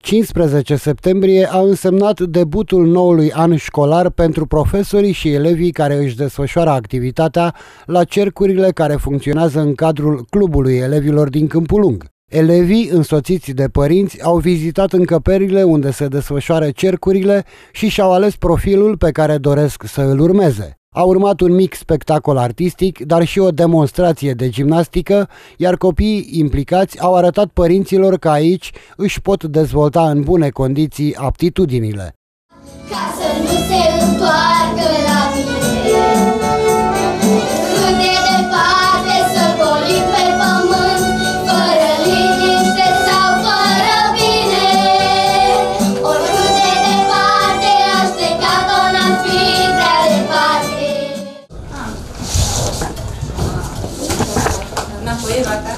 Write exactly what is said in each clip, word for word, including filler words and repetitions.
cincisprezece septembrie a însemnat debutul noului an școlar pentru profesorii și elevii care își desfășoară activitatea la cercurile care funcționează în cadrul Clubului Elevilor din Câmpul Lung. Elevii, însoțiți de părinți, au vizitat încăperile unde se desfășoară cercurile și și-au ales profilul pe care doresc să îl urmeze. A urmat un mic spectacol artistic, dar și o demonstrație de gimnastică, iar copiii implicați au arătat părinților că aici își pot dezvolta în bune condiții aptitudinile. Ca să nu se întoarcă la mine, cât de departe să colim pe pământ, fără liniște sau fără bine, oricât de departe aș pleca, tot n-am fi prea departe. Înapoi, vaca.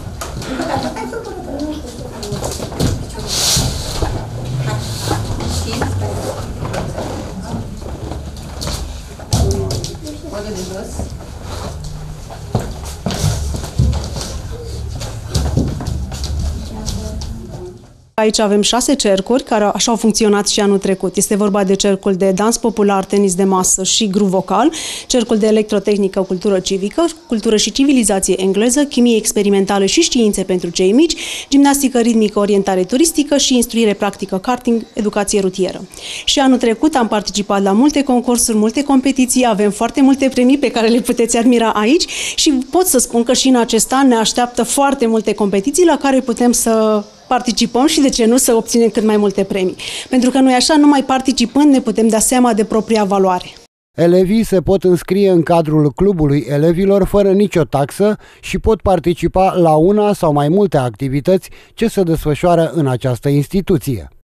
Aici avem șase cercuri care așa au funcționat și anul trecut. Este vorba de cercul de dans popular, tenis de masă și grup vocal, cercul de electrotehnică, cultură civică, cultură și civilizație engleză, chimie experimentală și științe pentru cei mici, gimnastică ritmică, orientare turistică și instruire practică, karting, educație rutieră. Și anul trecut am participat la multe concursuri, multe competiții, avem foarte multe premii pe care le puteți admira aici și pot să spun că și în acest an ne așteaptă foarte multe competiții la care putem să participăm și, de ce nu, să obținem cât mai multe premii. Pentru că noi așa, numai participând, ne putem da seama de propria valoare. Elevii se pot înscrie în cadrul Clubului Elevilor fără nicio taxă și pot participa la una sau mai multe activități ce se desfășoară în această instituție.